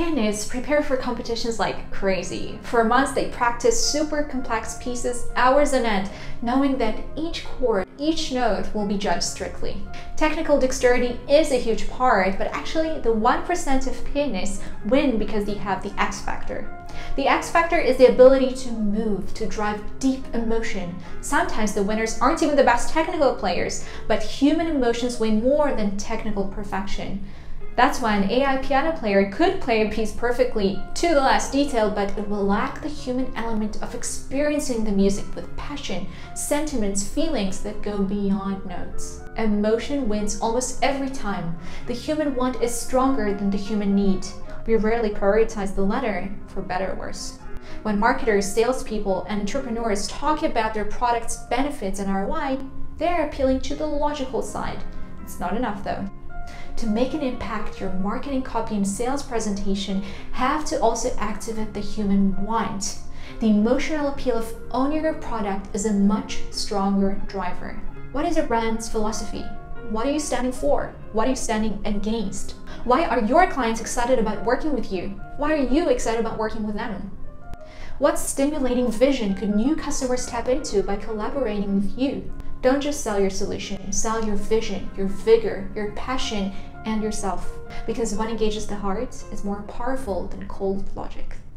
pianists prepare for competitions like crazy. For months, they practice super complex pieces hours on end, knowing that each chord, each note will be judged strictly. Technical dexterity is a huge part, but actually the 1% of pianists win because they have the X factor. The X factor is the ability to move, to drive deep emotion. Sometimes the winners aren't even the best technical players, but human emotions weigh more than technical perfection. That's why an AI piano player could play a piece perfectly to the last detail, but it will lack the human element of experiencing the music with passion, sentiments, feelings that go beyond notes. Emotion wins almost every time. The human want is stronger than the human need. We rarely prioritize the latter, for better or worse. When marketers, salespeople, and entrepreneurs talk about their product's benefits and ROI, they're appealing to the logical side. It's not enough though. To make an impact, your marketing copy and sales presentation have to also activate the human want. The emotional appeal of owning your product is a much stronger driver. What is your brand's philosophy? What are you standing for? What are you standing against? Why are your clients excited about working with you? Why are you excited about working with them? What stimulating vision could new customers tap into by collaborating with you? Don't just sell your solution, sell your vision, your vigor, your passion, and yourself. Because what engages the heart is more powerful than cold logic.